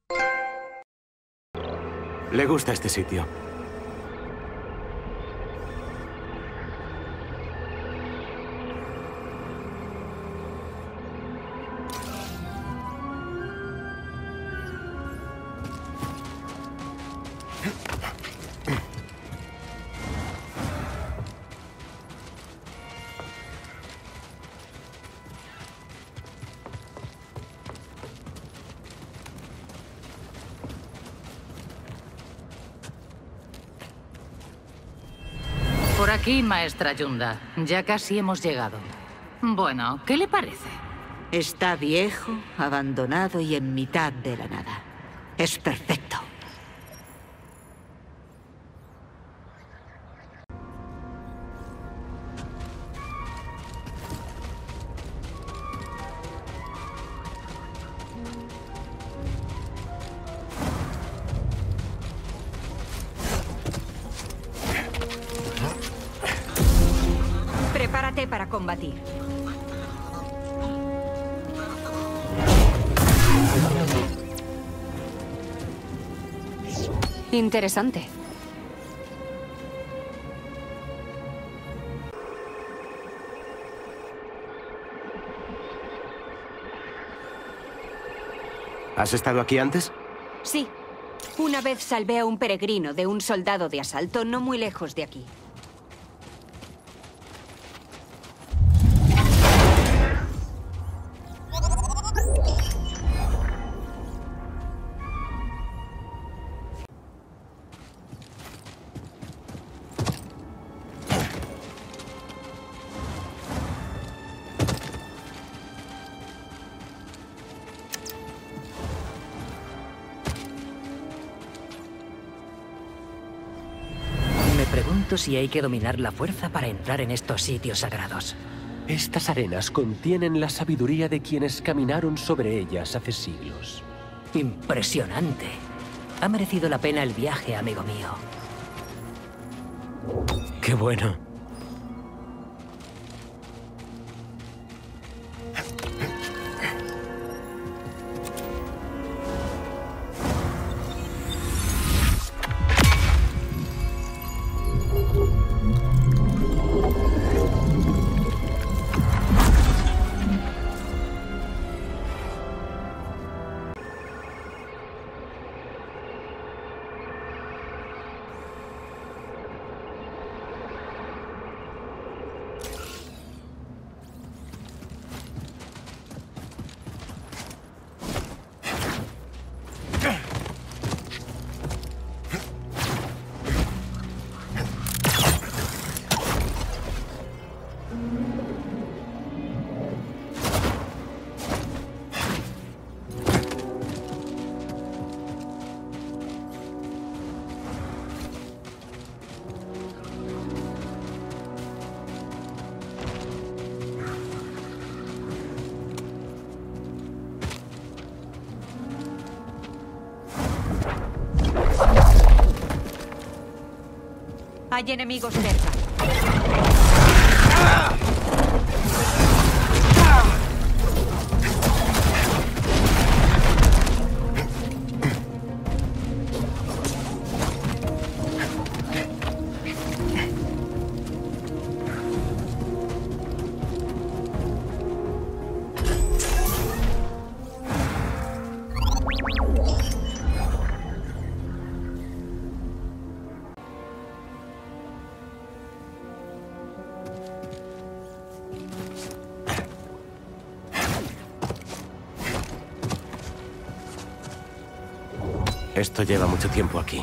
Le gusta este sitio. Por aquí, maestra Yunda. Ya casi hemos llegado. Bueno, ¿qué le parece? Está viejo, abandonado y en mitad de la nada. Es perfecto. Prepárate para combatir. Interesante. ¿Has estado aquí antes? Sí. Una vez salvé a un peregrino de un soldado de asalto no muy lejos de aquí. Me pregunto si hay que dominar la fuerza para entrar en estos sitios sagrados. Estas arenas contienen la sabiduría de quienes caminaron sobre ellas hace siglos. Impresionante. Ha merecido la pena el viaje, amigo mío. Qué bueno. Hay enemigos cerca. Esto lleva mucho tiempo aquí.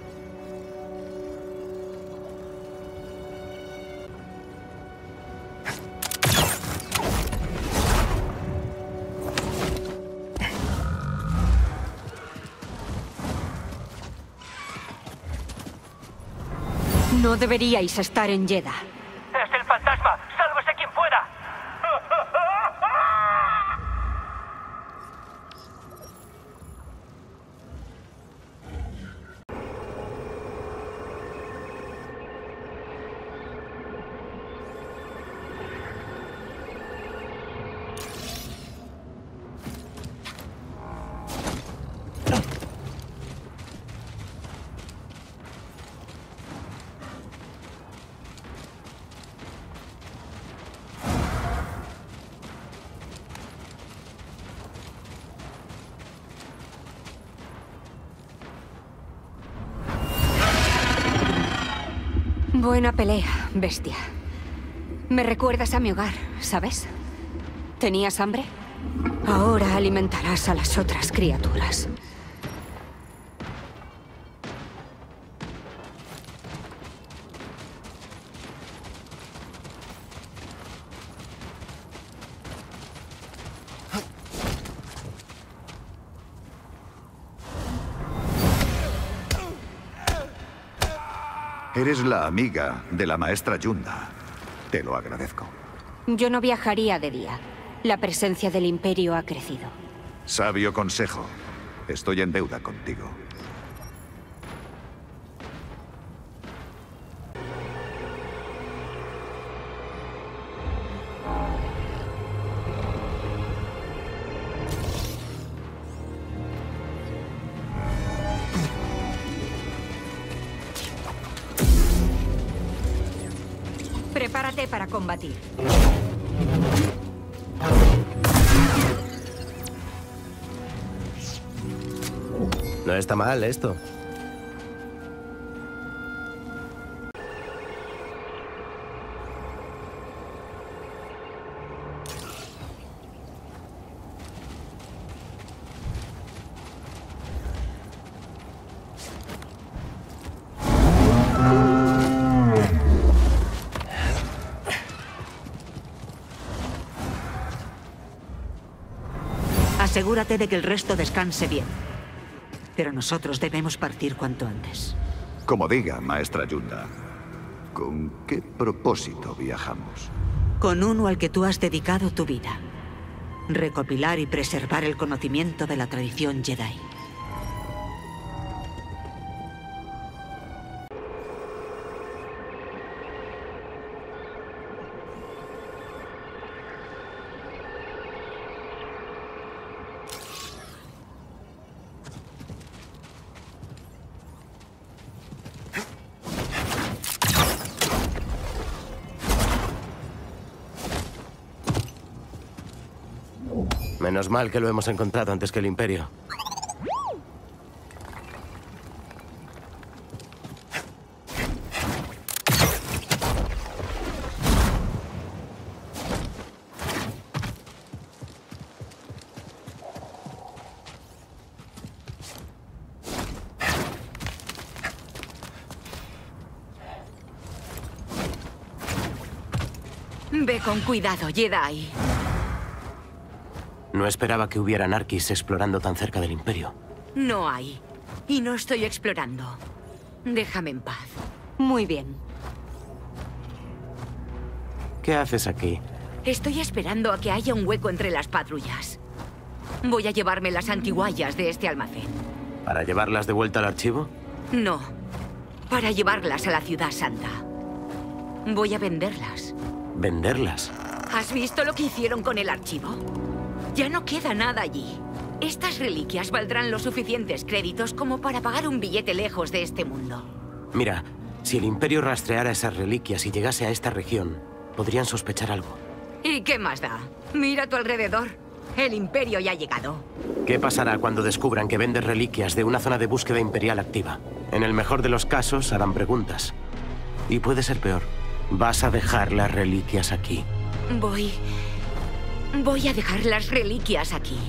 No deberíais estar en Jedha. ¡Es el fantasma! ¡Sálvese quien pueda! Buena pelea, bestia. Me recuerdas a mi hogar, ¿sabes? ¿Tenías hambre? Ahora alimentarás a las otras criaturas. Eres la amiga de la maestra Yunda. Te lo agradezco. Yo no viajaría de día. La presencia del Imperio ha crecido. Sabio consejo. Estoy en deuda contigo. Prepárate para combatir. No está mal esto. Asegúrate de que el resto descanse bien. Pero nosotros debemos partir cuanto antes. Como diga, maestra Yunda. ¿Con qué propósito viajamos? Con uno al que tú has dedicado tu vida. Recopilar y preservar el conocimiento de la tradición Jedi. Menos mal que lo hemos encontrado antes que el Imperio. Ve con cuidado, Jedi. No esperaba que hubiera Narquis explorando tan cerca del Imperio. No hay. Y no estoy explorando. Déjame en paz. Muy bien. ¿Qué haces aquí? Estoy esperando a que haya un hueco entre las patrullas. Voy a llevarme las antiguallas de este almacén. ¿Para llevarlas de vuelta al archivo? No. Para llevarlas a la Ciudad Santa. Voy a venderlas. ¿Venderlas? ¿Has visto lo que hicieron con el archivo? Ya no queda nada allí. Estas reliquias valdrán los suficientes créditos como para pagar un billete lejos de este mundo. Mira, si el Imperio rastreara esas reliquias y llegase a esta región, podrían sospechar algo. ¿Y qué más da? Mira a tu alrededor. El Imperio ya ha llegado. ¿Qué pasará cuando descubran que vendes reliquias de una zona de búsqueda imperial activa? En el mejor de los casos, harán preguntas. Y puede ser peor. Vas a dejar las reliquias aquí. Voy a dejar las reliquias aquí.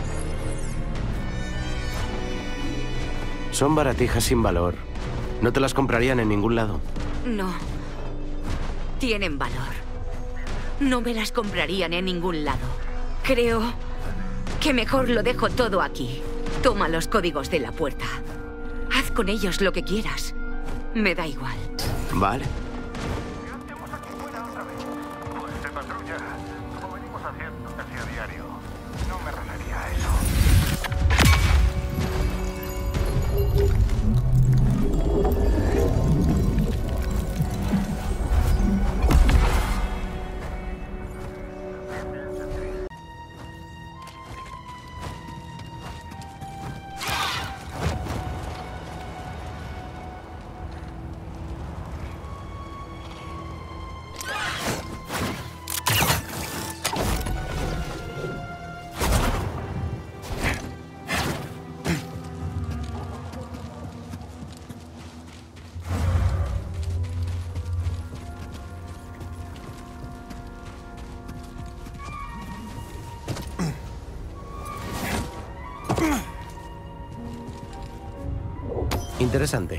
Son baratijas sin valor. No te las comprarían en ningún lado. No. Tienen valor. No me las comprarían en ningún lado. Creo que mejor lo dejo todo aquí. Toma los códigos de la puerta. Haz con ellos lo que quieras. Me da igual. Vale. Interesante.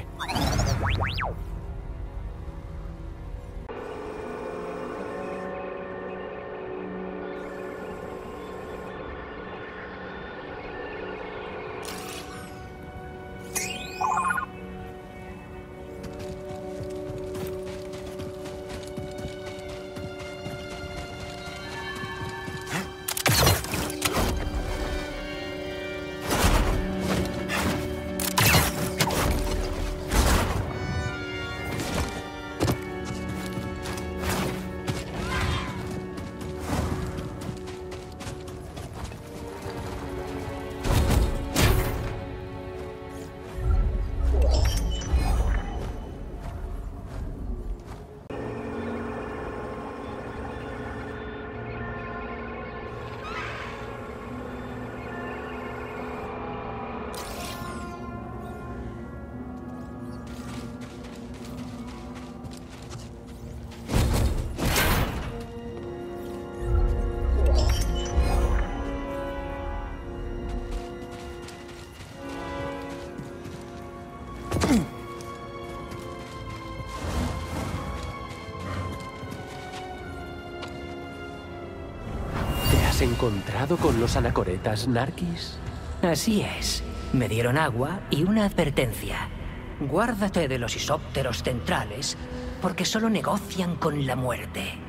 ¿Te has encontrado con los anacoretas, Narkis? Así es. Me dieron agua y una advertencia. Guárdate de los isópteros centrales, porque solo negocian con la muerte.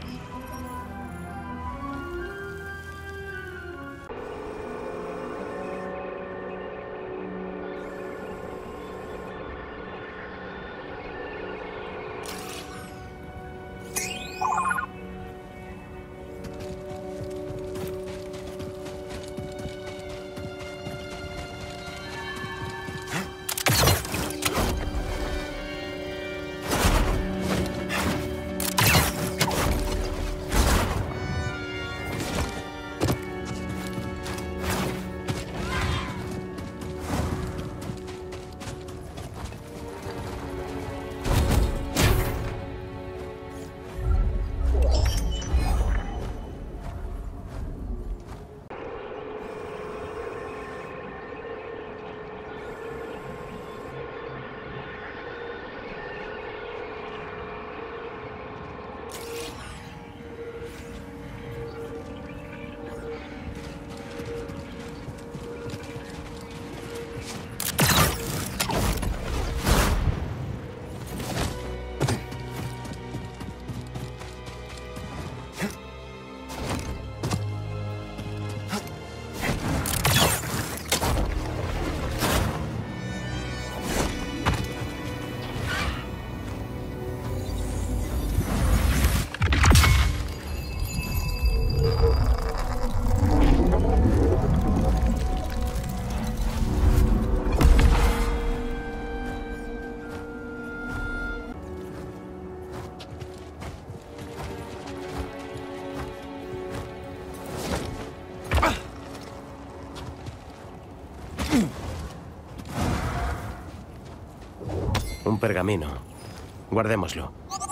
Un pergamino. Guardémoslo.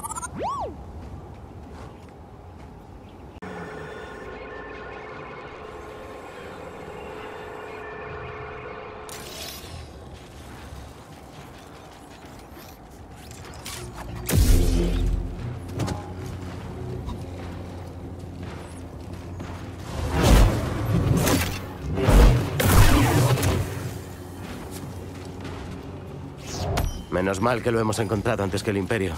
Menos mal que lo hemos encontrado antes que el Imperio.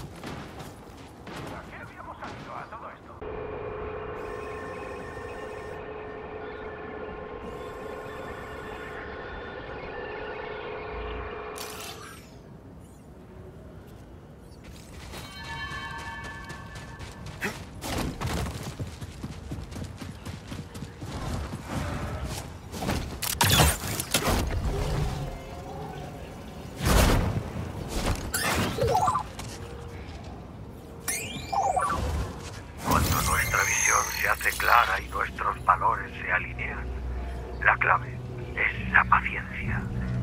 Clara y nuestros valores se alinean. La clave es la paciencia.